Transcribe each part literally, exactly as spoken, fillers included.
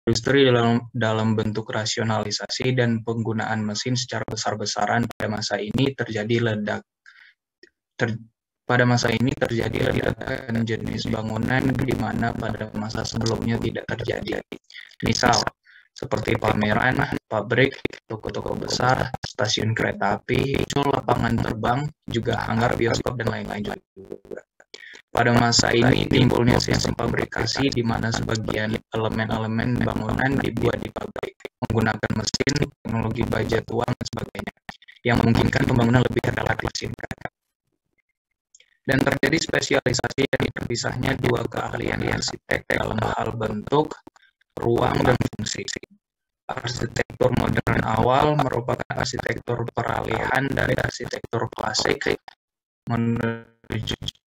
industri dalam, dalam bentuk rasionalisasi dan penggunaan mesin secara besar-besaran pada masa ini terjadi ledak. Ter, pada masa ini terjadi ledakan jenis bangunan di mana pada masa sebelumnya tidak terjadi. Misal, seperti pameran, pabrik, toko-toko besar, stasiun kereta api, lapangan terbang, juga hanggar bioskop, dan lain-lain juga. Pada masa ini timbulnya sistem fabrikasi di mana sebagian elemen-elemen bangunan dibuat di pabrik menggunakan mesin, teknologi baja tuang, dan sebagainya, yang memungkinkan pembangunan lebih relatif singkat. Dan terjadi spesialisasi dan terpisahnya dua keahlian arsitek dalam hal bentuk, ruang, dan fungsi. Arsitektur modern awal merupakan arsitektur peralihan dari arsitektur klasik menuju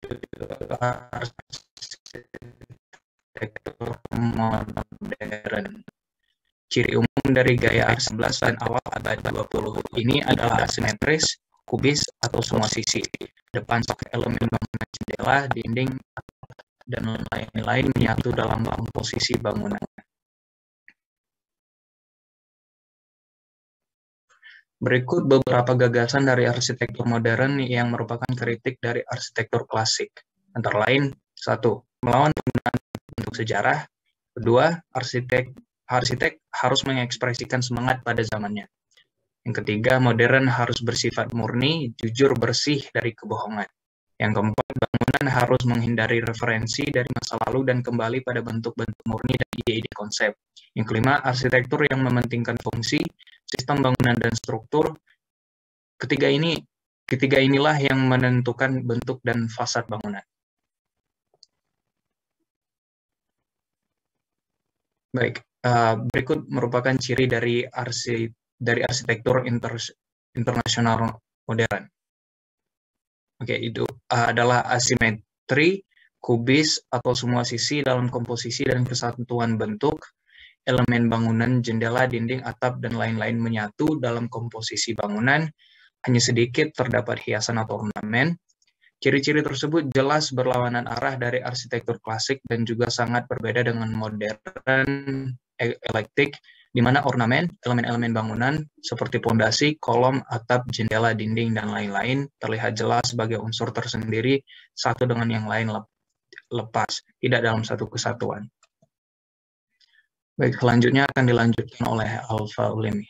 arsitektur modern. Ciri umum dari gaya art sebelas dan awal abad dua puluh ini adalah asimetris, kubis, atau semua sisi. Depan pakai elemen bangunan jendela, dinding, dan lain-lain menyatu dalam komposisi bangunan. Berikut beberapa gagasan dari arsitektur modern yang merupakan kritik dari arsitektur klasik. Antara lain, satu, melawan penggunaan bentuk sejarah. Kedua, arsitek arsitek harus mengekspresikan semangat pada zamannya. Yang ketiga, modern harus bersifat murni, jujur, bersih dari kebohongan. Yang keempat, bangunan harus menghindari referensi dari masa lalu dan kembali pada bentuk-bentuk murni dan ide-ide konsep. Yang kelima, arsitektur yang mementingkan fungsi, sistem bangunan, dan struktur. Ketiga ini, ketiga inilah yang menentukan bentuk dan fasad bangunan. Baik, uh, berikut merupakan ciri dari arsi dari arsitektur inter, internasional modern. Oke, itu uh, adalah asimetri, kubis, atau semua sisi dalam komposisi dan kesatuan bentuk, elemen bangunan, jendela, dinding, atap, dan lain-lain menyatu dalam komposisi bangunan, hanya sedikit terdapat hiasan atau ornamen. Ciri-ciri tersebut jelas berlawanan arah dari arsitektur klasik dan juga sangat berbeda dengan modern eklektik, di mana ornamen, elemen-elemen bangunan seperti pondasi, kolom, atap, jendela, dinding, dan lain-lain terlihat jelas sebagai unsur tersendiri satu dengan yang lain lepas, tidak dalam satu kesatuan. Baik, selanjutnya akan dilanjutkan oleh Alfa Ulemi.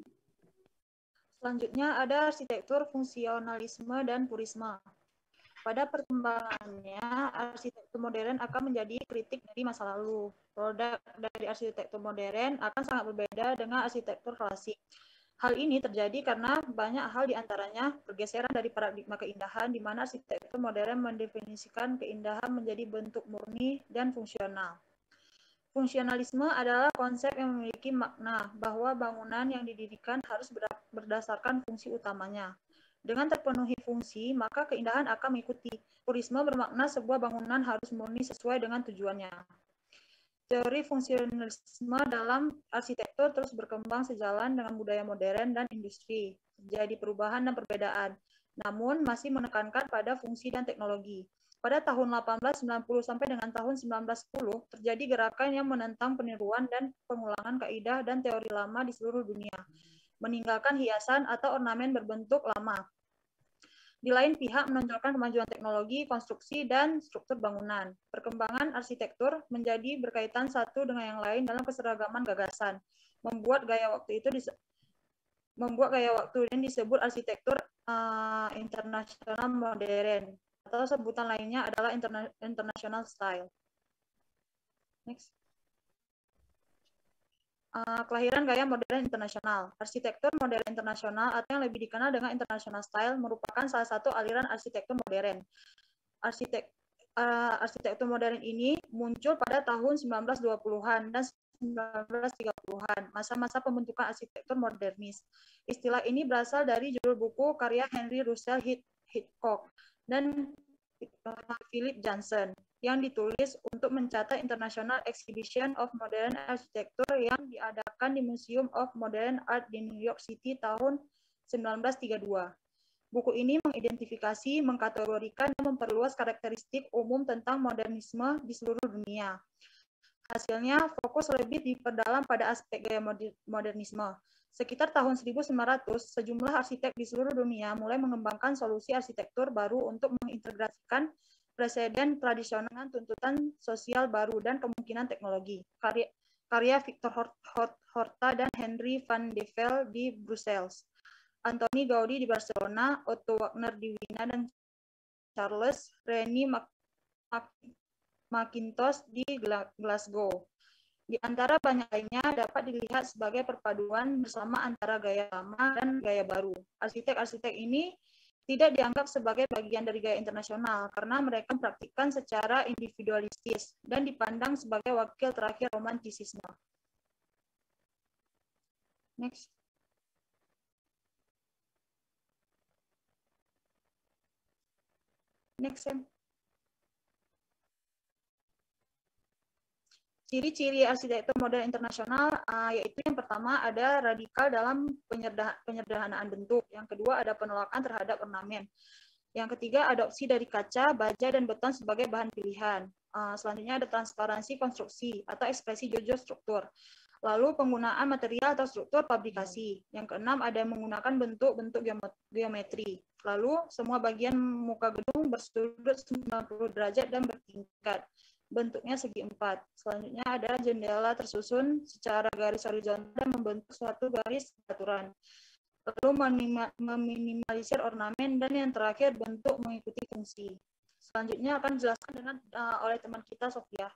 Selanjutnya ada arsitektur fungsionalisme dan purisme. Pada perkembangannya, arsitektur modern akan menjadi kritik dari masa lalu. Produk dari arsitektur modern akan sangat berbeda dengan arsitektur klasik. Hal ini terjadi karena banyak hal diantaranya pergeseran dari paradigma keindahan, di mana arsitektur modern mendefinisikan keindahan menjadi bentuk murni dan fungsional. Fungsionalisme adalah konsep yang memiliki makna bahwa bangunan yang didirikan harus berdasarkan fungsi utamanya. Dengan terpenuhi fungsi, maka keindahan akan mengikuti. Purisme bermakna sebuah bangunan harus murni sesuai dengan tujuannya. Teori fungsionalisme dalam arsitektur terus berkembang sejalan dengan budaya modern dan industri. Terjadi perubahan dan perbedaan, namun masih menekankan pada fungsi dan teknologi. Pada tahun delapan belas sembilan puluh sampai dengan tahun sembilan belas sepuluh, terjadi gerakan yang menentang peniruan dan pengulangan kaidah dan teori lama di seluruh dunia, meninggalkan hiasan atau ornamen berbentuk lama. Di lain pihak, menonjolkan kemajuan teknologi, konstruksi, dan struktur bangunan. Perkembangan arsitektur menjadi berkaitan satu dengan yang lain dalam keseragaman gagasan, membuat gaya waktu itu dise- membuat gaya waktu ini disebut arsitektur uh, internasional modern, atau sebutan lainnya adalah interna- international style. Next. Uh, kelahiran gaya modern internasional. Arsitektur modern internasional atau yang lebih dikenal dengan international style merupakan salah satu aliran arsitektur modern. Arsitek, uh, arsitektur modern ini muncul pada tahun sembilan belas dua puluhan dan sembilan belas tiga puluhan, masa-masa pembentukan arsitektur modernis. Istilah ini berasal dari judul buku karya Henry Russell Hitchcock dan Philip Johnson yang ditulis untuk mencatat International Exhibition of Modern Architecture yang diadakan di Museum of Modern Art di New York City tahun sembilan belas tiga puluh dua. Buku ini mengidentifikasi, mengkategorikan, dan memperluas karakteristik umum tentang modernisme di seluruh dunia. Hasilnya fokus lebih diperdalam pada aspek gaya modernisme. Sekitar tahun seribu sembilan ratus, sejumlah arsitek di seluruh dunia mulai mengembangkan solusi arsitektur baru untuk mengintegrasikan preseden tradisional dengan tuntutan sosial baru dan kemungkinan teknologi. Karya, karya Victor Horta dan Henry van de Vel di Brussels, Antoni Gaudi di Barcelona, Otto Wagner di Wina, dan Charles Rennie Mackintosh di Glasgow. Di antara banyak lainnya dapat dilihat sebagai perpaduan bersama antara gaya lama dan gaya baru. Arsitek-arsitek ini tidak dianggap sebagai bagian dari gaya internasional karena mereka mempraktikkan secara individualistis dan dipandang sebagai wakil terakhir romantisisme. Next. Next, Sam. Ciri-ciri arsitektur modern internasional uh, yaitu yang pertama ada radikal dalam penyederhanaan bentuk, yang kedua ada penolakan terhadap ornamen, yang ketiga adopsi dari kaca, baja, dan beton sebagai bahan pilihan. Uh, selanjutnya ada transparansi konstruksi atau ekspresi jojo struktur. Lalu penggunaan material atau struktur fabrikasi. Yang keenam ada menggunakan bentuk-bentuk geometri. Lalu semua bagian muka gedung bersudut sembilan puluh derajat dan bertingkat. Bentuknya segi empat. Selanjutnya ada jendela tersusun secara garis horizontal dan membentuk suatu garis aturan. Lalu meminimalisir ornamen, dan yang terakhir bentuk mengikuti fungsi. Selanjutnya akan dijelaskan dengan uh, oleh teman kita Sofia.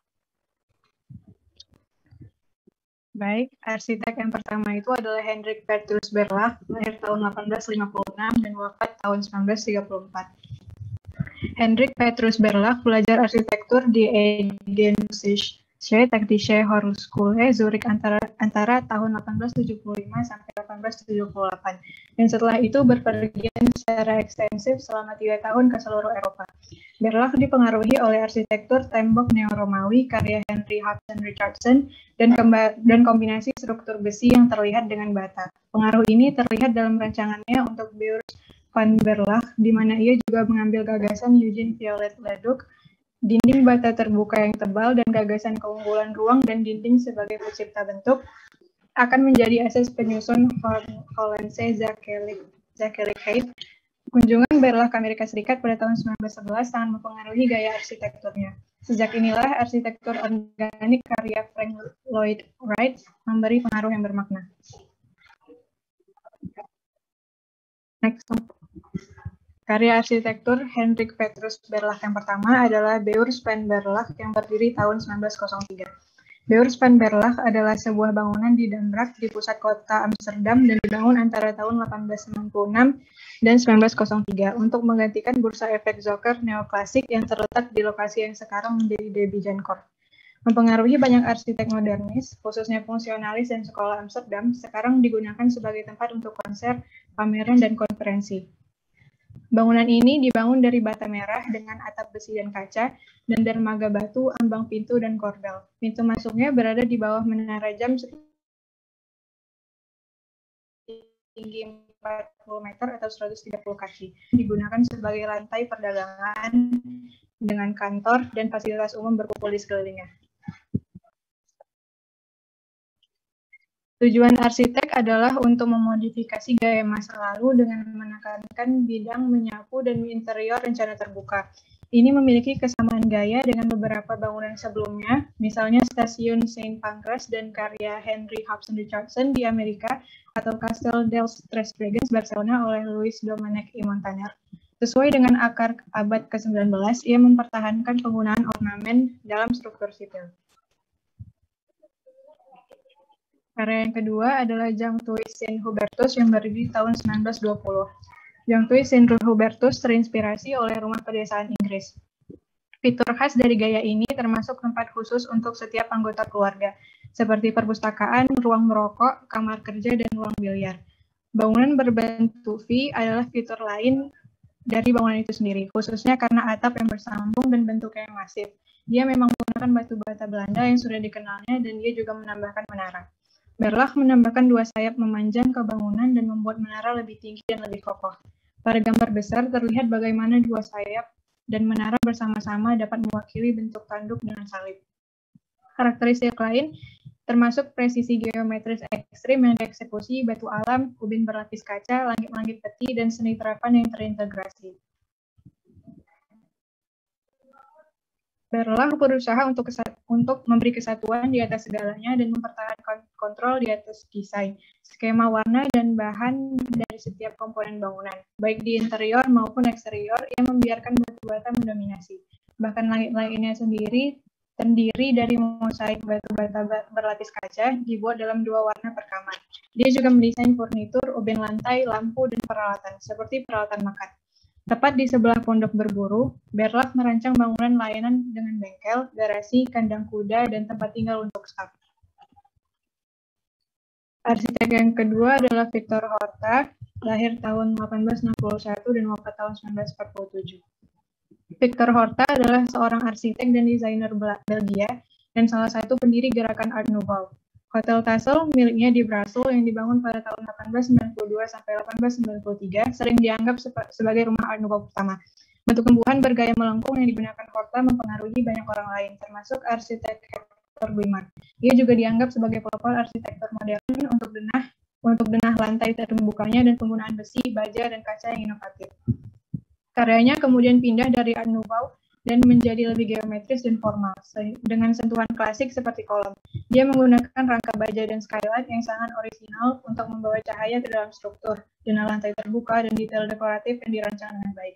Baik, arsitek yang pertama itu adalah Hendrik Petrus Berlach, lahir tahun delapan belas lima puluh enam dan wafat tahun sembilan belas tiga puluh empat. Hendrik Petrus Berlach belajar arsitektur di Eidgenössische Technische Hochschule Zurich antara, antara tahun delapan belas tujuh puluh lima sampai delapan belas tujuh puluh delapan, dan setelah itu berpergian secara ekstensif selama tiga tahun ke seluruh Eropa. Berlach dipengaruhi oleh arsitektur tembok neo-Romawi karya Henry Hobson Richardson dan, dan kombinasi struktur besi yang terlihat dengan bata. Pengaruh ini terlihat dalam rancangannya untuk Beurs van Berlach, di mana ia juga mengambil gagasan Eugene Viollet-le-Duc, dinding bata terbuka yang tebal, dan gagasan keunggulan ruang dan dinding sebagai pencipta bentuk, akan menjadi asas penyusun Hollandse Zakelijkheid. Kunjungan Berlach ke Amerika Serikat pada tahun sembilan belas sebelas sangat mempengaruhi gaya arsitekturnya. Sejak inilah arsitektur organik karya Frank Lloyd Wright memberi pengaruh yang bermakna. Next. Karya arsitektur Hendrik Petrus Berlach yang pertama adalah Beurs van Berlach yang berdiri tahun sembilan belas nol tiga. Beurs van Berlach adalah sebuah bangunan di Dambrak di pusat kota Amsterdam dan dibangun antara tahun delapan belas sembilan puluh enam dan sembilan belas nol tiga untuk menggantikan bursa efek Zoker neoklasik yang terletak di lokasi yang sekarang menjadi De Bijenkorf. Mempengaruhi banyak arsitek modernis, khususnya fungsionalis dan sekolah Amsterdam, sekarang digunakan sebagai tempat untuk konser, pameran, dan konferensi. Bangunan ini dibangun dari bata merah dengan atap besi dan kaca, dan dermaga batu, ambang pintu, dan korbel. Pintu masuknya berada di bawah menara jam tinggi empat puluh meter atau seratus tiga puluh kaki. Digunakan sebagai lantai perdagangan dengan kantor dan fasilitas umum berkumpul di sekelilingnya. Tujuan arsitek adalah untuk memodifikasi gaya masa lalu dengan menekankan bidang menyapu dan interior rencana terbuka. Ini memiliki kesamaan gaya dengan beberapa bangunan sebelumnya, misalnya Stasiun Saint Pancras dan karya Henry Hobson Richardson di Amerika, atau Castel dels Tres Dragons Barcelona oleh Louis Domènech i Montaner. Sesuai dengan akar abad ke sembilan belas, ia mempertahankan penggunaan ornamen dalam struktur sipil. Karya yang kedua adalah Jean-Louis Saint-Hubertus yang berdiri tahun sembilan belas dua puluh. Jean-Louis Saint-Hubertus terinspirasi oleh rumah pedesaan Inggris. Fitur khas dari gaya ini termasuk tempat khusus untuk setiap anggota keluarga, seperti perpustakaan, ruang merokok, kamar kerja, dan ruang biliar. Bangunan berbentuk V adalah fitur lain dari bangunan itu sendiri, khususnya karena atap yang bersambung dan bentuknya yang masif. Dia memang menggunakan batu bata Belanda yang sudah dikenalnya, dan dia juga menambahkan menara. Berlach menambahkan dua sayap memanjang ke bangunan dan membuat menara lebih tinggi dan lebih kokoh. Pada gambar besar terlihat bagaimana dua sayap dan menara bersama-sama dapat mewakili bentuk tanduk dengan salib. Karakteristik lain termasuk presisi geometris ekstrim yang dieksekusi, batu alam, ubin berlapis kaca, langit-langit peti, dan seni terapan yang terintegrasi. Berlah berusaha untuk kesat, untuk memberi kesatuan di atas segalanya dan mempertahankan kontrol di atas desain, skema warna, dan bahan dari setiap komponen bangunan, baik di interior maupun eksterior, yang membiarkan batu bata mendominasi. Bahkan langit-langitnya sendiri terdiri dari mosaik batu bata berlapis kaca dibuat dalam dua warna per kamar. Dia juga mendesain furnitur, ubin lantai, lampu, dan peralatan, seperti peralatan makan. Tepat di sebelah pondok berburu, Berlach merancang bangunan layanan dengan bengkel, garasi, kandang kuda, dan tempat tinggal untuk staf. Arsitek yang kedua adalah Victor Horta, lahir tahun delapan belas enam puluh satu dan wafat tahun sembilan belas empat puluh tujuh. Victor Horta adalah seorang arsitek dan desainer Belgia dan salah satu pendiri gerakan Art Nouveau. Hotel Tassel miliknya di Brussels yang dibangun pada tahun delapan belas sembilan puluh dua sampai delapan belas sembilan puluh tiga sering dianggap sebagai rumah Art Nouveau pertama. Bentuk lembuhan bergaya melengkung yang digunakan Horta mempengaruhi banyak orang lain, termasuk arsitek Hector Guimard. Ia juga dianggap sebagai pelopor arsitektur modern untuk denah untuk denah lantai terbukanya dan penggunaan besi, baja, dan kaca yang inovatif. Karyanya kemudian pindah dari Art Nouveau dan menjadi lebih geometris dan formal, dengan sentuhan klasik seperti kolom. Dia menggunakan rangka baja dan skylight yang sangat orisinal untuk membawa cahaya ke dalam struktur, denah lantai terbuka, dan detail dekoratif yang dirancang dengan baik.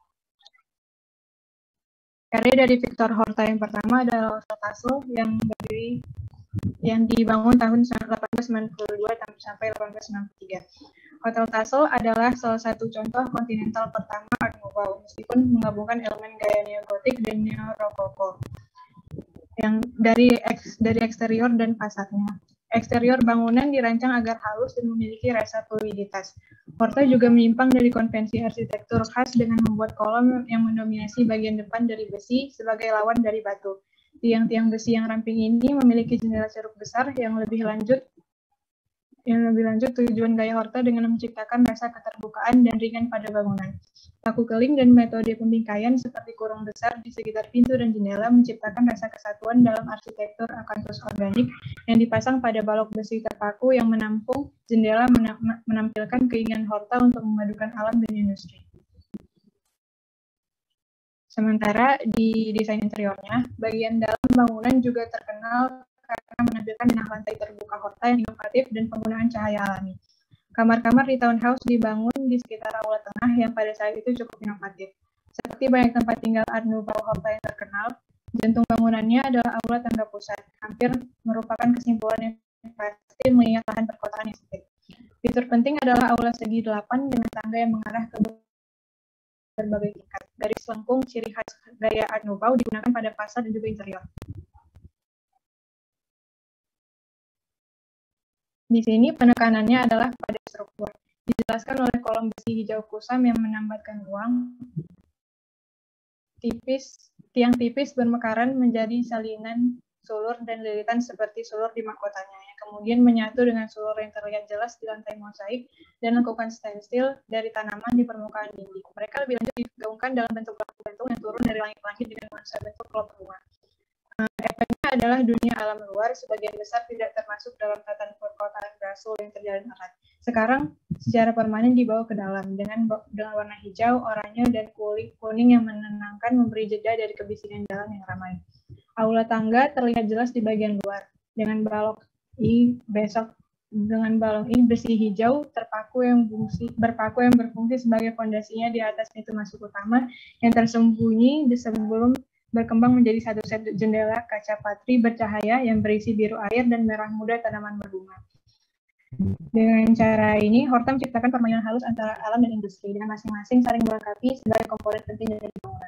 Karya dari Victor Horta yang pertama adalah Hotel Tassel yang berdiri yang dibangun tahun delapan belas sembilan puluh dua sampai delapan belas sembilan puluh tiga. Hotel Tassel adalah salah satu contoh kontinental pertama Art Nouveau, meskipun menggabungkan elemen gaya neo-gotik dan neo-rokoko yang dari eks, dari eksterior dan fasadnya. Eksterior bangunan dirancang agar halus dan memiliki rasa fluiditas. Horta juga menyimpang dari konvensi arsitektur khas dengan membuat kolom yang mendominasi bagian depan dari besi sebagai lawan dari batu. Tiang-tiang besi yang ramping ini memiliki jendela ceruk besar yang lebih lanjut yang lebih lanjut tujuan gaya Horta dengan menciptakan rasa keterbukaan dan ringan pada bangunan. Paku keling dan metode pembingkaian seperti kurung besar di sekitar pintu dan jendela menciptakan rasa kesatuan dalam arsitektur akantus organik yang dipasang pada balok besi terpaku yang menampung jendela menampilkan keinginan Horta untuk memadukan alam dan industri. Sementara di desain interiornya, bagian dalam bangunan juga terkenal karena menampilkan denah lantai terbuka Horta yang inovatif dan penggunaan cahaya alami. Kamar-kamar di townhouse dibangun di sekitar aula tengah yang pada saat itu cukup inovatif. Seperti banyak tempat tinggal Art Nouveau Horta yang terkenal, jantung bangunannya adalah aula tangga pusat, hampir merupakan kesimpulan yang pasti mengingat lahan perkotaan yang sempit. Fitur penting adalah aula segi delapan dengan tangga yang mengarah ke berbagai tingkat. Garis lengkung ciri khas gaya Art Nouveau digunakan pada fasad dan juga interior. Di sini penekanannya adalah pada struktur. Dijelaskan oleh kolom besi hijau kusam yang menambatkan ruang. Tipis, tiang tipis bermekaran menjadi salinan sulur dan lilitan seperti sulur di mahkotanya, yang kemudian menyatu dengan sulur yang terlihat jelas di lantai mosaik dan lengkungan stencil dari tanaman di permukaan dinding. Mereka lebih lanjut digaungkan dalam bentuk lampu-gantung yang turun dari langit-langit dengan nuansa bentuk kelompok bunga. Uh, efeknya adalah dunia alam luar, sebagian besar tidak termasuk dalam tatanan perkotaan Brussels yang terjalin erat. Sekarang secara permanen dibawa ke dalam dengan dengan warna hijau, oranye, dan kuning, kuning yang menenangkan, memberi jeda dari kebisingan jalan yang ramai. Aula tangga terlihat jelas di bagian luar dengan balok I besok dengan balok I besi hijau terpaku yang fungsi, berpaku yang berfungsi sebagai fondasinya di atas pintu masuk utama yang tersembunyi di sebelum berkembang menjadi satu set jendela kaca patri bercahaya yang berisi biru air dan merah muda tanaman berbunga. Dengan cara ini, Horta menciptakan permainan halus antara alam dan industri, dengan masing-masing saling melengkapi sebagai komponen penting dari bangunan.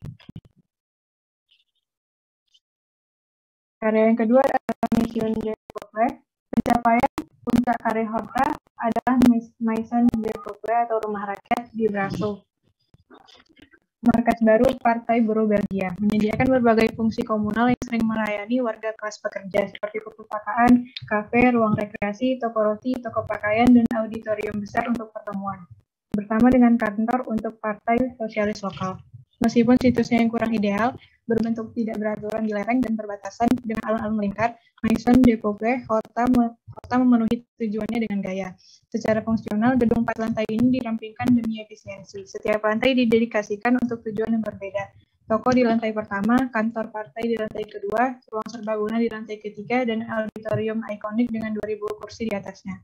Karya yang kedua adalah Maison de Couples. Pencapaian puncak karya Horta adalah Maison de Couples atau rumah rakyat di Brussels. Markas baru Partai Buruh Belgia, menyediakan berbagai fungsi komunal yang sering melayani warga kelas pekerja, seperti perpustakaan, kafe, ruang rekreasi, toko roti, toko pakaian, dan auditorium besar untuk pertemuan, bersama dengan kantor untuk Partai Sosialis Lokal. Meskipun situsnya yang kurang ideal, berbentuk tidak beraturan di lereng dan berbatasan dengan alun-alun melingkar, Maison de Peuple, kota, kota memenuhi tujuannya dengan gaya. Secara fungsional, gedung empat lantai ini dirampingkan demi efisiensi. Setiap lantai didedikasikan untuk tujuan yang berbeda. Toko di lantai pertama, kantor partai di lantai kedua, ruang serbaguna di lantai ketiga, dan auditorium ikonik dengan dua ribu kursi di atasnya.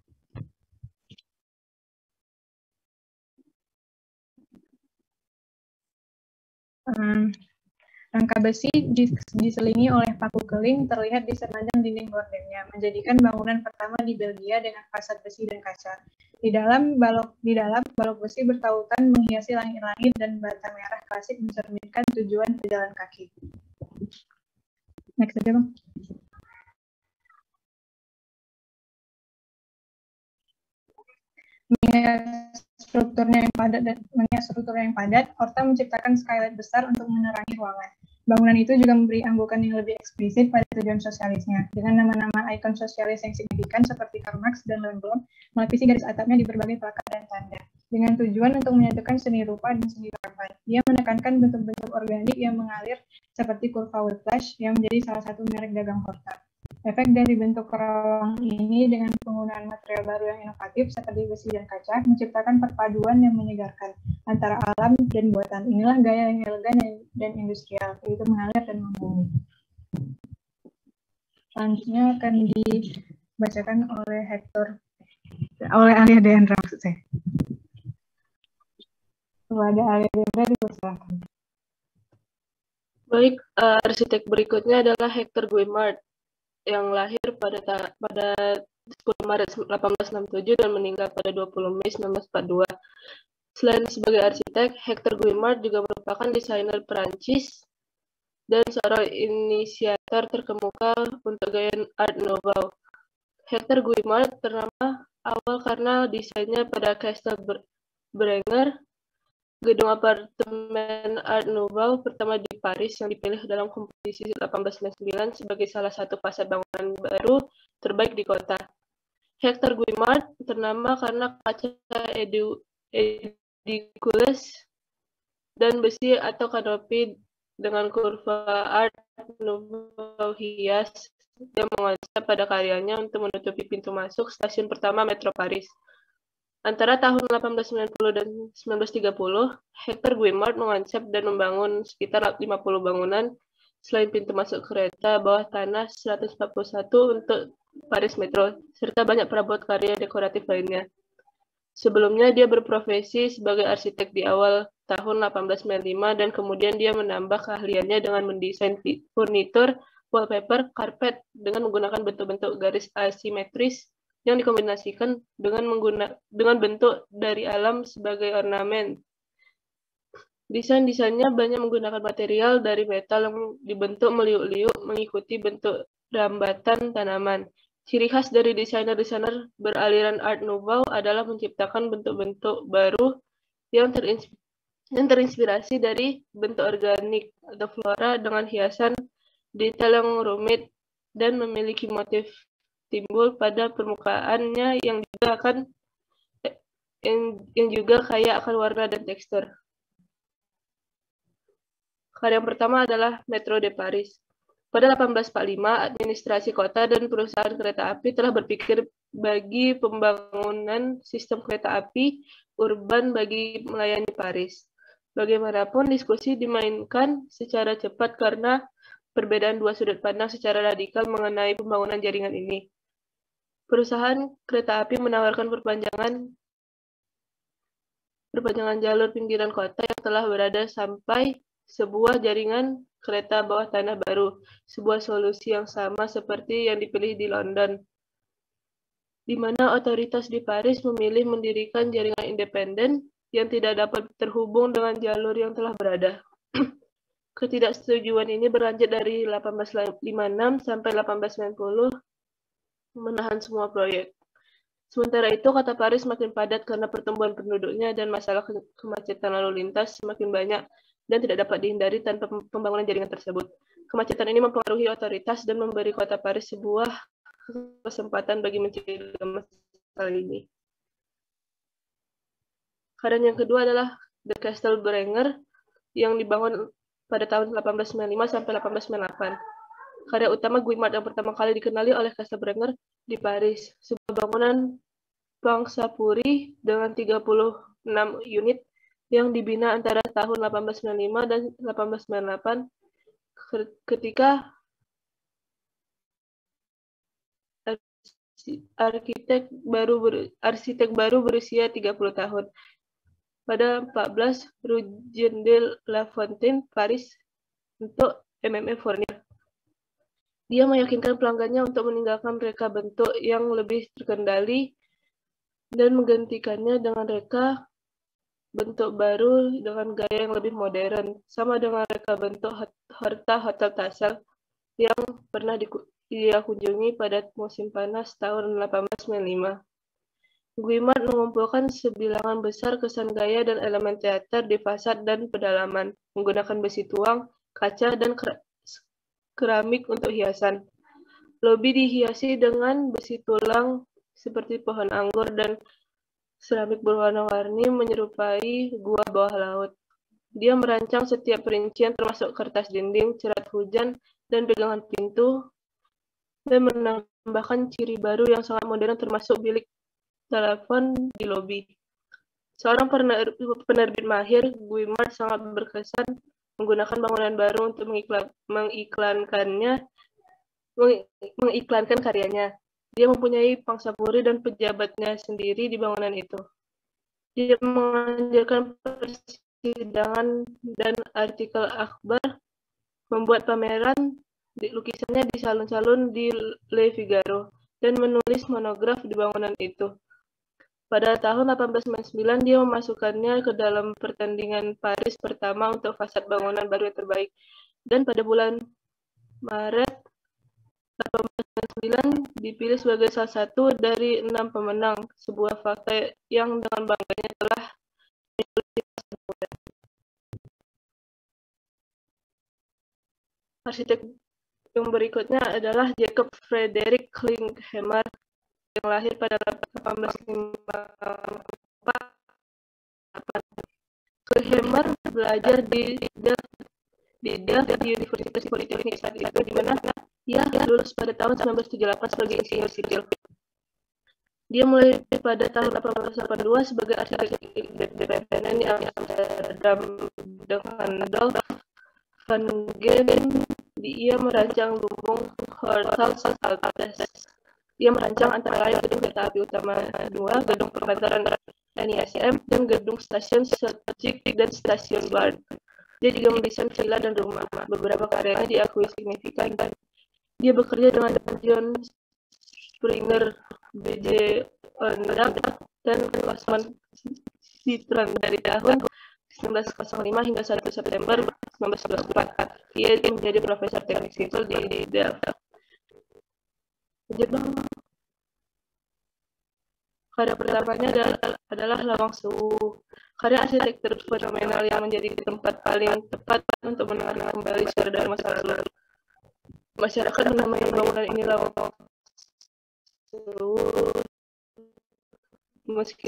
Um, rangka besi diselingi oleh paku keling terlihat di sepanjang dinding gordennya, menjadikan bangunan pertama di Belgia dengan fasad besi dan kaca. Di dalam balok di dalam balok besi bertautan menghiasi langit-langit dan bata merah klasik mencerminkan tujuan pejalan kaki. Next aja, Bang. Mengingat strukturnya yang padat dan mengingat strukturnya yang padat, Horta menciptakan skylight besar untuk menerangi ruangan. Bangunan itu juga memberi anggukan yang lebih eksplisit pada tujuan sosialisnya, dengan nama-nama ikon sosialis yang signifikan seperti Karl Marx dan Lundblom, melapisi garis atapnya di berbagai plakat dan tanda. Dengan tujuan untuk menyatukan seni rupa dan seni harapan, ia menekankan bentuk-bentuk organik yang mengalir seperti kurva whiplash yang menjadi salah satu merek dagang Horta. Efek dari bentuk ruang ini dengan penggunaan material baru yang inovatif seperti besi dan kaca menciptakan perpaduan yang menyegarkan antara alam dan buatan. Inilah gaya yang elegan dan industrial, yaitu mengalir dan membumi. Selanjutnya akan dibacakan oleh Hector, oleh Alia Deandra maksud saya. Kepada Alia Deandra dipersilakan. Baik, uh, arsitek berikutnya adalah Hector Guimard, yang lahir pada pada sepuluh Maret delapan belas enam puluh tujuh dan meninggal pada dua puluh Mei seribu sembilan ratus empat puluh dua. Selain sebagai arsitek, Hector Guimard juga merupakan desainer Perancis dan seorang inisiator terkemuka untuk gaya Art Nouveau. Hector Guimard ternama awal karena desainnya pada Castel Brenger, gedung apartemen Art Nouveau pertama di Paris yang dipilih dalam kompetisi delapan belas sembilan puluh sembilan sebagai salah satu fasad bangunan baru terbaik di kota. Hector Guimard ternama karena kaca edicules dan besi atau kanopi dengan kurva Art Nouveau hias yang mengonsep pada karyanya untuk menutupi pintu masuk stasiun pertama metro Paris. Antara tahun delapan belas sembilan puluh dan sembilan belas tiga puluh, Hector Guimard mengonsep dan membangun sekitar lima puluh bangunan selain pintu masuk kereta bawah tanah seratus empat puluh satu untuk Paris Metro, serta banyak perabot karya dekoratif lainnya. Sebelumnya dia berprofesi sebagai arsitek di awal tahun delapan belas sembilan puluh lima dan kemudian dia menambah keahliannya dengan mendesain furnitur, wallpaper, karpet dengan menggunakan bentuk-bentuk garis asimetris yang dikombinasikan dengan mengguna, dengan bentuk dari alam sebagai ornamen. Desain-desainnya banyak menggunakan material dari metal yang dibentuk meliuk-liuk mengikuti bentuk rambatan tanaman. Ciri khas dari desainer-desainer beraliran Art Nouveau adalah menciptakan bentuk-bentuk baru yang, terinsp yang terinspirasi dari bentuk organik atau flora dengan hiasan detail yang rumit dan memiliki motif timbul pada permukaannya yang juga akan yang, yang juga kaya akan warna dan tekstur. Karya yang pertama adalah Metro de Paris. Pada delapan belas empat puluh lima, administrasi kota dan perusahaan kereta api telah berpikir bagi pembangunan sistem kereta api urban bagi melayani Paris. Bagaimanapun, diskusi dimainkan secara cepat karena perbedaan dua sudut pandang secara radikal mengenai pembangunan jaringan ini. Perusahaan kereta api menawarkan perpanjangan perpanjangan jalur pinggiran kota yang telah berada sampai sebuah jaringan kereta bawah tanah baru, sebuah solusi yang sama seperti yang dipilih di London, di mana otoritas di Paris memilih mendirikan jaringan independen yang tidak dapat terhubung dengan jalur yang telah berada. Ketidaksetujuan ini berlanjut dari delapan belas lima puluh enam sampai delapan belas sembilan puluh, menahan semua proyek. Sementara itu, kota Paris semakin padat karena pertumbuhan penduduknya dan masalah ke kemacetan lalu lintas semakin banyak dan tidak dapat dihindari tanpa pembangunan jaringan tersebut. Kemacetan ini mempengaruhi otoritas dan memberi kota Paris sebuah kesempatan bagi mencegah masalah ini. Karya yang kedua adalah The Castel Brenger yang dibangun pada tahun delapan belas sembilan puluh lima sampai delapan belas sembilan puluh delapan. Karya utama Guimard yang pertama kali dikenali oleh Casabrenner di Paris, sebuah bangunan pangsapuri dengan tiga puluh enam unit yang dibina antara tahun delapan belas sembilan puluh lima dan delapan belas sembilan puluh delapan ketika arsitek baru ber, arsitek baru berusia tiga puluh tahun. Pada empat belas Rue de la Fontaine, Paris, untuk M M E Fournier. Dia meyakinkan pelanggannya untuk meninggalkan reka bentuk yang lebih terkendali dan menggantikannya dengan reka bentuk baru dengan gaya yang lebih modern, sama dengan reka bentuk Horta Hotel Tassel yang pernah dia kunjungi pada musim panas tahun delapan belas sembilan puluh lima. Guimard mengumpulkan sebilangan besar kesan gaya dan elemen teater di fasad dan pedalaman, menggunakan besi tuang, kaca, dan keramik untuk hiasan. Lobi dihiasi dengan besi tulang seperti pohon anggur dan seramik berwarna-warni menyerupai gua bawah laut. Dia merancang setiap perincian termasuk kertas dinding, cerat hujan, dan pegangan pintu, dan menambahkan ciri baru yang sangat modern termasuk bilik telepon di lobi. Seorang penerbit mahir, Guimard sangat berkesan menggunakan bangunan baru untuk mengiklan, mengiklankannya, mengiklankan karyanya. Dia mempunyai pangsapuri dan pejabatnya sendiri di bangunan itu. Dia mengajarkan persidangan dan artikel akhbar, membuat pameran di lukisannya di salon-salon di Le Figaro, dan menulis monograf di bangunan itu. Pada tahun delapan belas sembilan puluh sembilan, dia memasukkannya ke dalam pertandingan Paris pertama untuk fasad bangunan baru yang terbaik. Dan pada bulan Maret delapan belas sembilan puluh sembilan dipilih sebagai salah satu dari enam pemenang, sebuah fakta yang dengan bangganya telah arsitek yang berikutnya adalah Jacob Frederick Klinkhammer yang lahir pada delapan belas lima puluh empat. Klinkhammer belajar di Delft di Delft di Universitas Politeknik saat itu, di mana ia lulus pada tahun sembilan belas tujuh puluh delapan sebagai insinyur sipil. Dia mulai pada tahun delapan belas delapan puluh dua sebagai arsitek independen di Amsterdam dengan Dolf van Genen. Ia merancang lumbung Hortal Altes. Ia merancang antara lain gedung kereta api utama dua, gedung perkantoran N I S M, dan gedung stasiun Seljuk dan stasiun Bern. Dia juga mendesain villa dan rumah. Beberapa karyanya diakui signifikan. Dia bekerja dengan John Springer, B J Ondam, dan Osman Citron dari tahun seribu sembilan ratus lima hingga satu September seribu sembilan ratus dua puluh empat. Ia menjadi profesor teknik sipil di Delft. Jepang. Karya pertamanya adalah, adalah Lawang Sewu, karya arsitektur fenomenal yang menjadi tempat paling tepat untuk mengenang kembali sejarah dari masa lalu. Masyarakat menamai bangunan ini Lawang Sewu, meski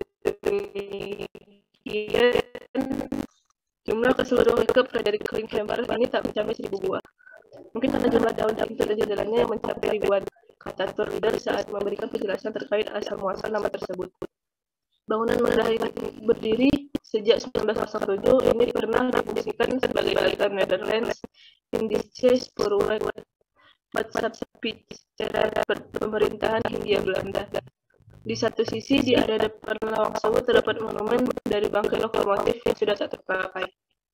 demikian jumlah keseluruhan Jacob Frederick Klinkhammer ini tak mencapai seribu buah. Mungkin karena jumlah daun dan pintu dan jendelanya yang mencapai ribuan, kata Turner saat memberikan penjelasan terkait asal-muasal nama tersebut. Bangunan megah ini berdiri sejak seribu sembilan ratus tujuh, ini pernah difungsikan sebagai balai Netherlands Indische Spoorweg secara pemerintahan Hindia Belanda. Di satu sisi, di area depan Lawang Sewu terdapat monumen dari bangkai lokomotif yang sudah tak terpakai.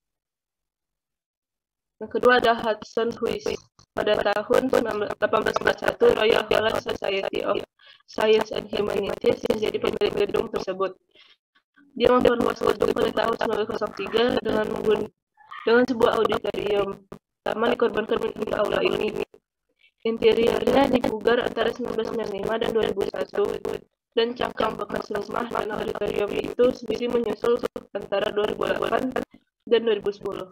Yang kedua ada Hudson Huis. Pada tahun delapan belas empat puluh satu, Royal Holland Society of Science and Humanities menjadi pemilik gedung tersebut. Dia memperluas gedung pada tahun seribu sembilan ratus tiga dengan dengan sebuah auditorium. Taman dikorbankan untuk aula ini. Interiornya dipugar antara seribu sembilan ratus sembilan puluh lima dan dua ribu satu, dan cangkang bekas rumah dan auditorium itu sendiri menyusul antara dua ribu delapan dan dua ribu sepuluh.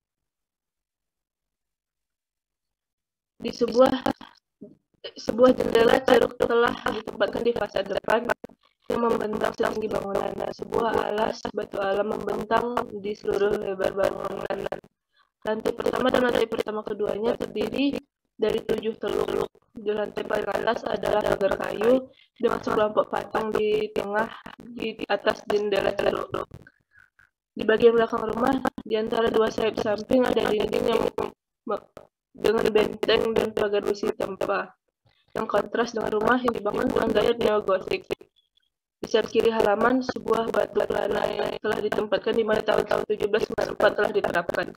Di sebuah sebuah jendela ceruk telah ditempatkan di fasad depan yang membentang setinggi bangunan. Sebuah alas batu alam membentang di seluruh lebar bangunan. Lantai pertama dan lantai pertama keduanya terdiri dari tujuh teluk. Di lantai paling atas adalah pagar kayu dengan sekelompok patung di tengah di atas jendela teluk. Di bagian belakang rumah, di antara dua sayap samping ada dinding yang dengan benteng dan pagar besi tempa, yang kontras dengan rumah yang dibangun dengan gaya neo-gotik. Di sisi kiri halaman, sebuah batu pelana yang telah ditempatkan di mana tahun-tahun tujuh belas sembilan puluh empat telah diterapkan.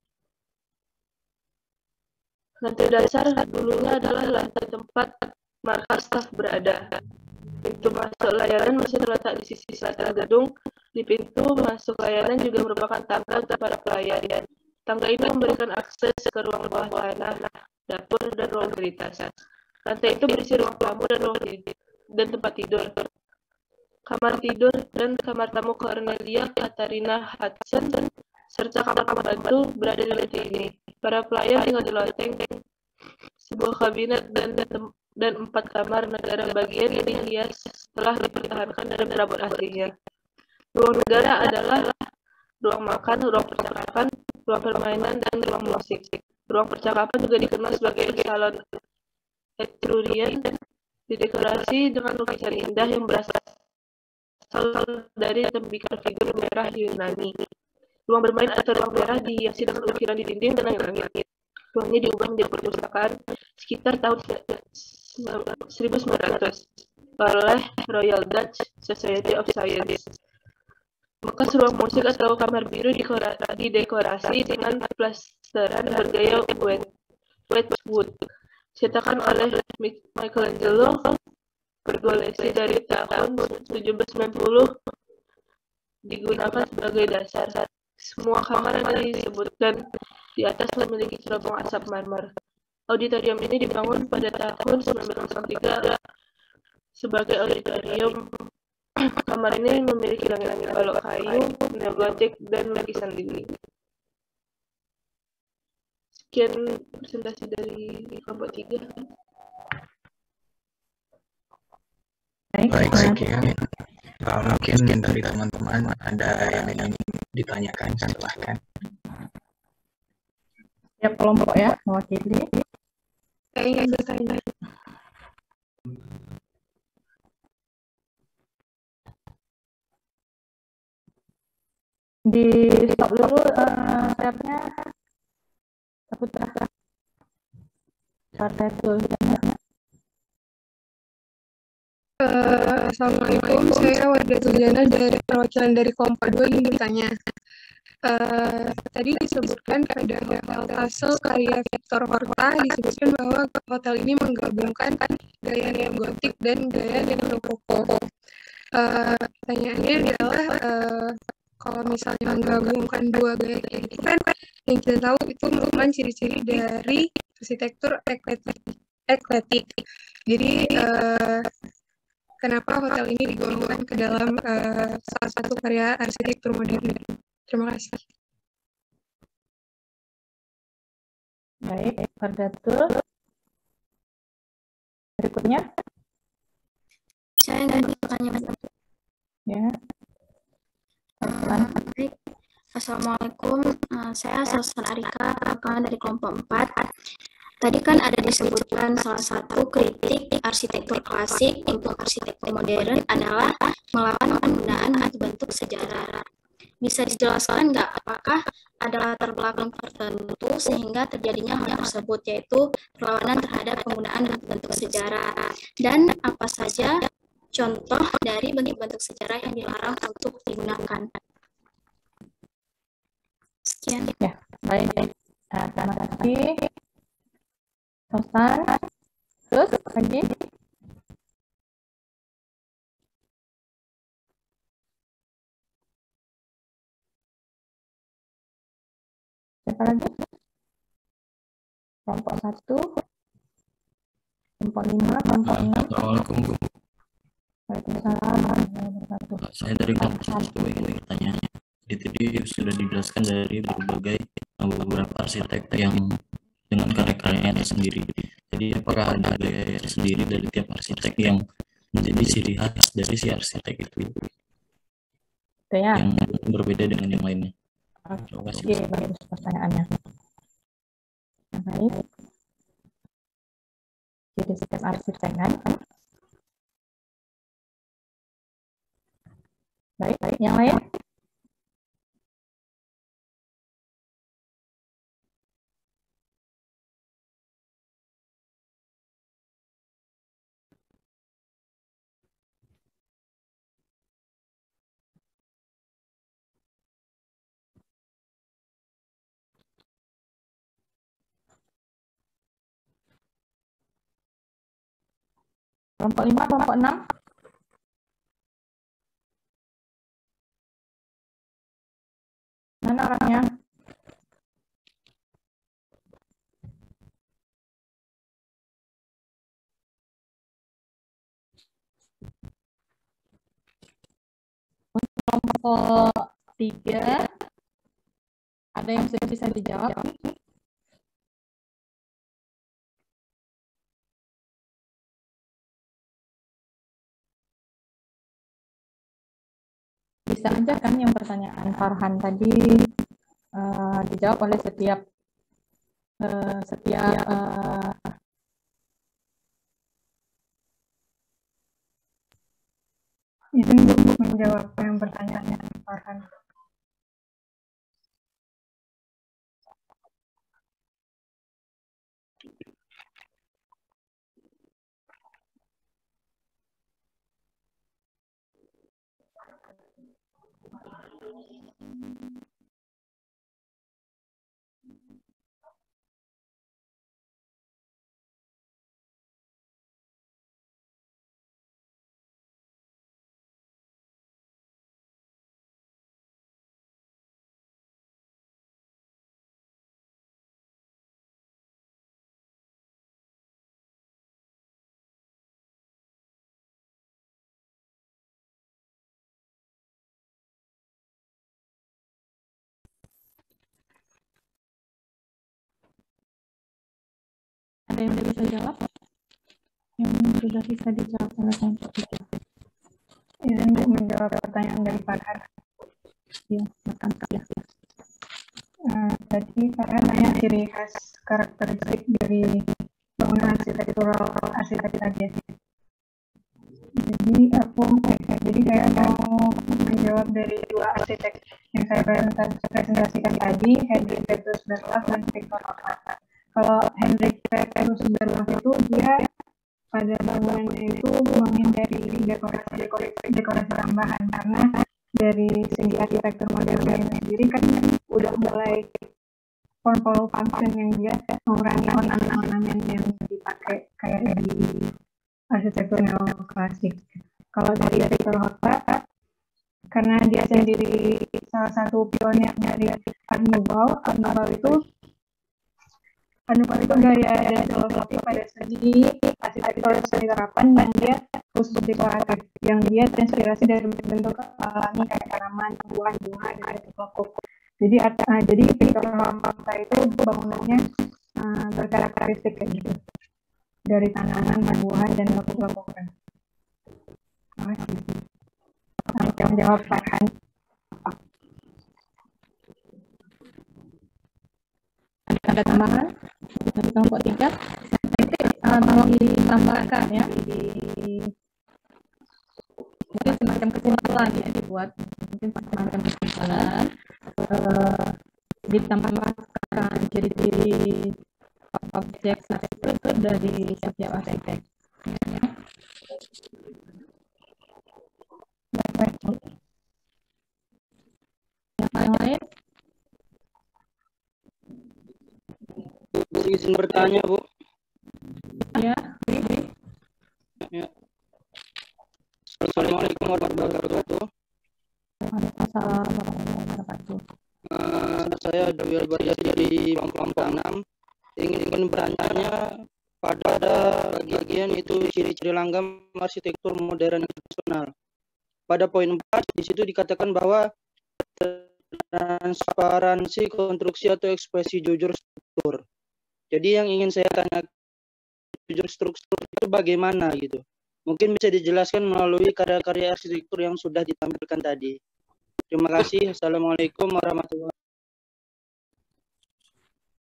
Lantai dasar dulunya adalah lantai tempat markas staf berada. Pintu masuk layanan masih terletak di sisi selatan gedung. Di pintu masuk layanan juga merupakan tangga untuk para pelayan. Tangga ini memberikan akses ke ruang bawah tanah, dapur, dan ruang veritas. Lantai itu berisi ruang tamu dan ruang tidur, dan tempat tidur. Kamar tidur dan kamar tamu Cornelia Katarina Hudson serta kamar pembantu berada di lantai ini. Para pelayan tinggal di loteng, sebuah kabinet dan dan empat kamar negara bagian yang dihias telah dipertahankan dari perabot aslinya. Ruang negara adalah ruang makan, ruang percakapan, ruang permainan, dan ruang musik. Ruang percakapan juga dikenal sebagai salon Etrurian, didekorasi dengan lukisan indah yang berasal dari tembikar figur merah Yunani. Ruang bermain atau ruang merah dihiasi dengan ukiran di dinding dan langit-langit. Ruangnya diubah menjadi perpustakaan sekitar tahun seribu sembilan ratus oleh Royal Dutch Society of Science. Bekas ruang musik atau kamar biru didekorasi dengan plesteran bergaya Wedgwood, cetakan oleh Michelangelo, bergolesi dari tahun tujuh belas sembilan puluh, digunakan sebagai dasar. Semua kamar yang disebutkan di atas memiliki cerobong asap marmer. Auditorium ini dibangun pada tahun seribu sembilan ratus tiga sebagai auditorium. Kamar ini memiliki langit-langit balok kayu, neogotik, dan lukisan dinding. Sekian presentasi dari kelompok tiga. Baik, baik ya. Kalau mungkin dari teman-teman ada yang ingin ditanyakan, silahkan. Ya, kelompok ya, mewakili. Saya ingin bertanya. Di stop dulu uh, stepnya. Saputra. Partai tulisnya. Uh, Assalamualaikum, saya Wardah Tuliana dari perwakilan dari kelompok dua ingin bertanya. Uh, tadi disebutkan pada Hotel Kassel karya Victor Horta disebutkan bahwa hotel ini menggabungkan gaya neogotik dan gaya neorokoko. Uh, pertanyaannya adalah uh, kalau misalnya menggabungkan dua gaya itu kan yang kita tahu itu merupakan ciri-ciri dari arsitektur ekletik. ekletik. Jadi uh, kenapa hotel ini digolongkan ke dalam uh, salah satu karya arsitektur modern? Terima kasih. Baik, Fardatul. Berikutnya. Saya ingin bertanya. Ya. Uh, baik. Assalamualaikum. Uh, saya Salsan Arika, rekaman dari kelompok empat. Tadi kan ada disebutkan salah satu kritik arsitektur klasik untuk arsitektur modern adalah melawan penggunaan atau bentuk sejarah. Bisa dijelaskan nggak apakah ada latar belakang tertentu sehingga terjadinya hal tersebut, yaitu perlawanan terhadap penggunaan bentuk sejarah, dan apa saja contoh dari bentuk-bentuk sejarah yang dilarang untuk digunakan? Sekian. Ya, baik. Nah, terima kasih. Sosan, terus lagi. Siapa lagi? Kelompok satu, kelompok lima, kelompok enam. Assalamualaikum Bu. Waalaikumsalam. Saya dari kelompok satu ingin bertanya. Di tadi sudah dijelaskan dari berbagai beberapa arsitek yang dengan karya-karyanya sendiri. Jadi apakah ada gaya sendiri dari tiap arsitek yang menjadi ciri khas dari si arsitek itu ya, yang berbeda dengan yang lainnya? Oke, bagus pertanyaannya. Baik. Jadi sistem arsitek kan? Baik, baik. Yang lain? Kelompok lima, kelompok enam? Mana orangnya? Untuk kelompok tiga, ada yang sudah bisa dijawab? Bisa aja kan yang pertanyaan Farhan tadi uh, dijawab oleh setiap uh, setiap uh, izin untuk menjawab yang pertanyaannya Farhan. Ada yang sudah bisa jawab? Yang sudah bisa dijawab oleh kelompok tiga. Izin untuk menjawab pertanyaan dari Farhan. Ya, silakan ya. Uh, tadi Farhan tanya ciri khas karakteristik dari bangunan arsitektural arsitek tadi. Jadi aku, eh, jadi saya mau menjawab dari dua arsitek yang saya presentasikan tadi, Hendrik Petrus Berlaf dan Victor Horta. Kalau Hendrik Petrus Berlaf itu dia pada bangunannya itu menghindari dekorasi dekorasi dekorasi tambahan, karena dari segi arsitektur modern sendiri kan udah mulai control function yang dia mengurangi ornamen-ornamen yang dipakai kayak di arsitektur neoklasik. Kalau dari Victor Horta, karena dia sendiri salah satu pionir dari Art Nouveau, Art Nouveau itu Art Nouveau itu gaya dan filosofi pada segi arsitektur seni terapan yang dia khusus dekoratif, yang dia terinspirasi dari bentuk alami kayak tanaman, buah, bunga, dan pokok. Jadi, uh, jadi Victor Horta itu bangunannya uh, berkarakteristik kayak gitu, dari tanaman, buah, dan pokok-pokokan. Terima kasih. Saya menjawab Farhan. Ada tambahan dari kelompok tiga? Nanti uh, tolong ditambahkan ya, di mungkin semacam kesimpulan ya dibuat, mungkin semacam kesimpulan uh, ditambahkan ciri-ciri objek arsitektur dari setiap arsitek. Ya. Yang lain? Izin bertanya, Bu. Ya. Ya. Assalamualaikum warahmatullahi wabarakatuh. Waalaikumsalam warahmatullahi wabarakatuh. Uh, saya Dewi Albarias dari kelompok enam. Ingin ingin bertanya pada bagian itu ciri-ciri langgam arsitektur modern internasional. Pada poin empat di situ dikatakan bahwa transparansi konstruksi atau ekspresi jujur struktur. Jadi yang ingin saya tanya, jujur struktur itu bagaimana gitu? Mungkin bisa dijelaskan melalui karya-karya arsitektur yang sudah ditampilkan tadi. Terima kasih. Assalamualaikum warahmatullahi wabarakatuh.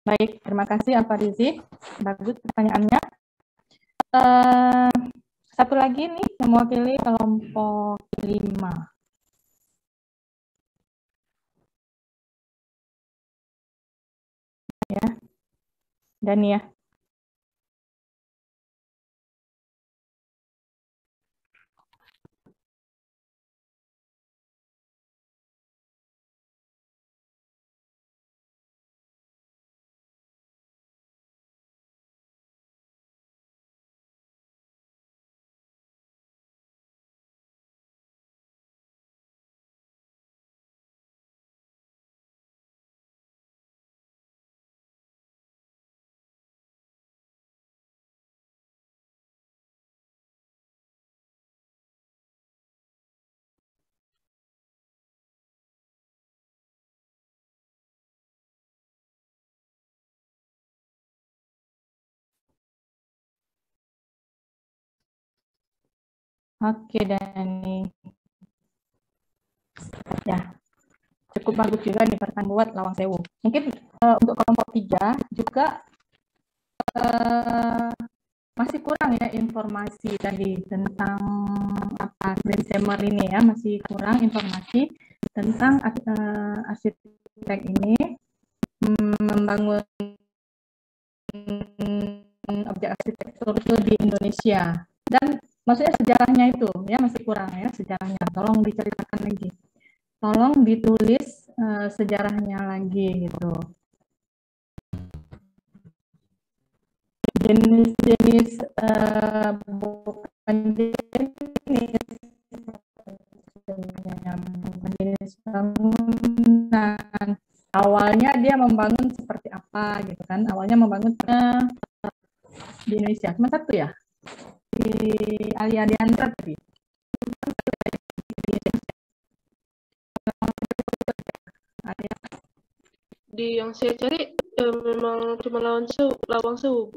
Baik, terima kasih Alfa Rizik. Bagus pertanyaannya. Uh, satu lagi nih yang mewakili kelompok lima. Ya, Dani ya. Oke, Dani. Ya, cukup bagus juga nih pertanyaan buat Lawang Sewu. Mungkin uh, untuk kelompok tiga juga uh, masih kurang ya informasi tadi tentang apa Greenhammer ini ya, masih kurang informasi tentang uh, arsitek ini membangun objek arsitektur itu di Indonesia. Dan maksudnya sejarahnya itu ya masih kurang ya sejarahnya. Tolong diceritakan lagi. Tolong ditulis uh, sejarahnya lagi gitu. Jenis-jenis uh, bukan jenis jenis bangunan. Awalnya dia membangun seperti apa gitu kan? Awalnya membangun uh, di Indonesia. Cuma satu ya. Di Alia Diandra tadi. Di yang saya cari eh, memang cuma Lawang Sewu, Lawang Sewu.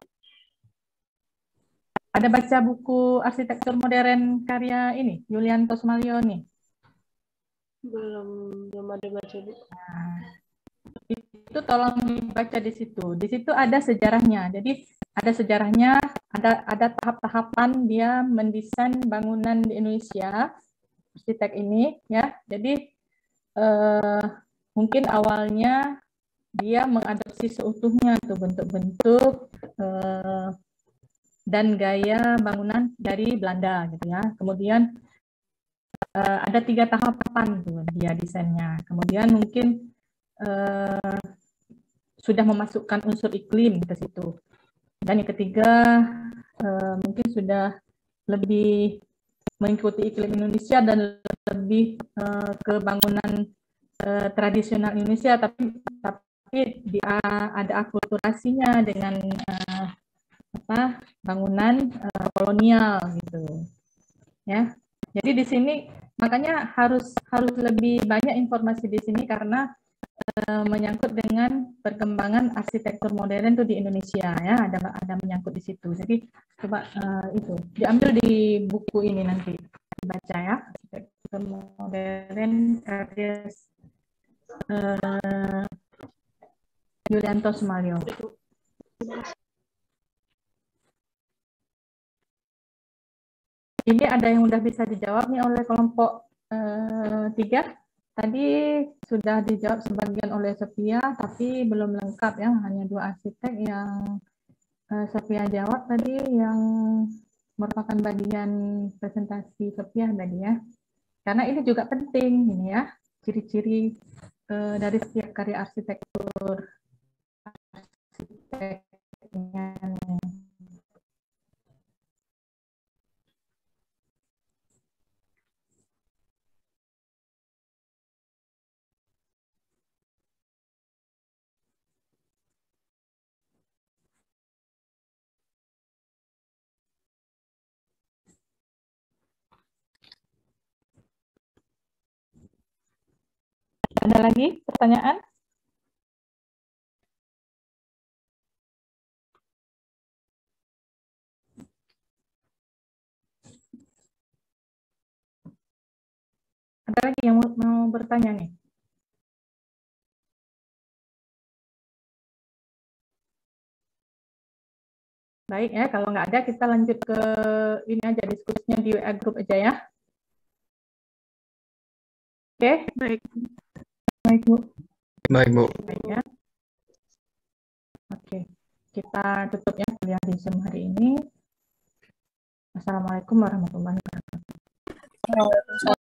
Ada baca buku arsitektur modern karya ini Yulianto Smalio nih? Belum belum ada baca buku. Nah, itu tolong dibaca di situ. Di situ ada sejarahnya. Jadi ada sejarahnya, ada ada tahap-tahapan dia mendesain bangunan di Indonesia, arsitek ini ya. Jadi eh, mungkin awalnya dia mengadopsi seutuhnya tuh bentuk-bentuk eh, dan gaya bangunan dari Belanda gitu ya. Kemudian eh, ada tiga tahapan tuh dia desainnya. Kemudian mungkin eh, sudah memasukkan unsur iklim ke situ. Dan yang ketiga eh, mungkin sudah lebih mengikuti iklim Indonesia dan lebih eh, ke bangunan eh, tradisional Indonesia, tapi tapi dia ada akulturasinya dengan eh, apa bangunan uh, kolonial gitu ya. Jadi di sini makanya harus harus lebih banyak informasi di sini karena uh, menyangkut dengan perkembangan arsitektur modern itu di Indonesia ya, ada ada menyangkut di situ. Jadi coba uh, itu diambil di buku ini nanti dibaca ya, arsitektur modern karya uh, Yulianto Smalio. Ini ada yang sudah bisa dijawab nih oleh kelompok eh, tiga. Tadi sudah dijawab sebagian oleh Sophia, tapi belum lengkap ya. Hanya dua arsitek yang eh, Sophia jawab tadi, yang merupakan bagian presentasi Sophia tadi ya. Karena ini juga penting ini ya, ciri-ciri eh, dari setiap karya arsitektur. Arsiteknya. Ada lagi pertanyaan? Ada lagi yang mau, mau bertanya nih? Baik ya, kalau nggak ada kita lanjut ke ini aja, diskusinya di W A group aja ya. Oke? Baik. Baik, Bu. Baik, Bu. Baik ya. Oke, kita tutup ya kuliah di Zoom hari ini. Assalamualaikum warahmatullahi wabarakatuh.